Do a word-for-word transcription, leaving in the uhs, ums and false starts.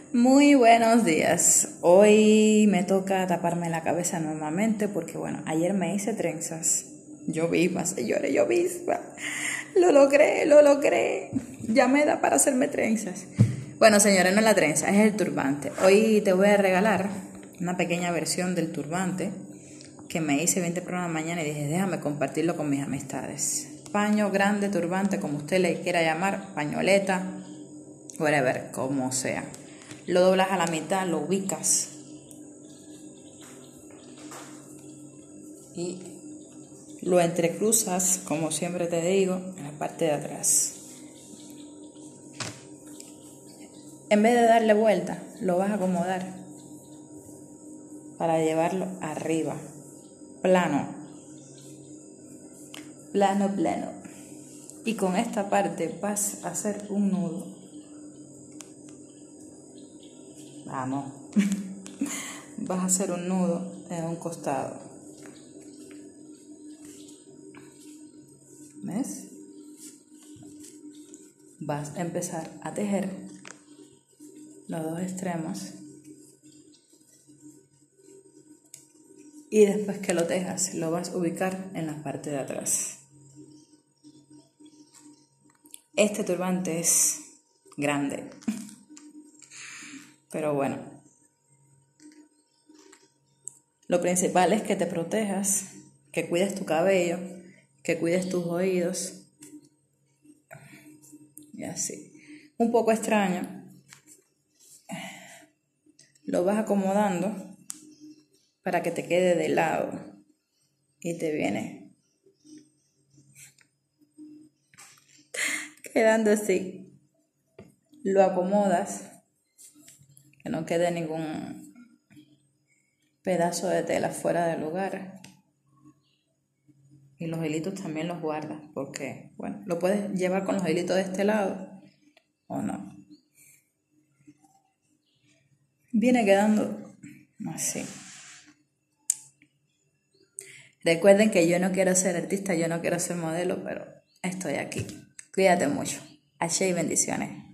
Muy buenos días. Hoy me toca taparme la cabeza nuevamente porque, bueno, ayer me hice trenzas. Yo misma, señores, yo misma. Lo logré, lo logré. Ya me da para hacerme trenzas. Bueno, señores, no es la trenza, es el turbante. Hoy te voy a regalar una pequeña versión del turbante que me hice bien temprano en la mañana y dije, déjame compartirlo con mis amistades. Paño grande, turbante, como usted le quiera llamar, pañoleta, whatever, como sea. Lo doblas a la mitad, lo ubicas y lo entrecruzas, como siempre te digo, en la parte de atrás. En vez de darle vuelta, lo vas a acomodar para llevarlo arriba, plano, plano, plano. Y con esta parte vas a hacer un nudo. Vamos. Vas a hacer un nudo en un costado. ¿Ves? Vas a empezar a tejer los dos extremos. Y después que lo tejas, lo vas a ubicar en la parte de atrás. Este turbante es grande. Pero bueno, lo principal es que te protejas, que cuides tu cabello, que cuides tus oídos. Y así. Un poco extraño. Lo vas acomodando para que te quede de lado. Y te viene quedando así. Lo acomodas. Que no quede ningún pedazo de tela fuera del lugar. Y los hilitos también los guardas, porque, bueno, lo puedes llevar con los hilitos de este lado o no. Viene quedando así. Recuerden que yo no quiero ser artista, yo no quiero ser modelo, pero estoy aquí. Cuídate mucho. H y bendiciones.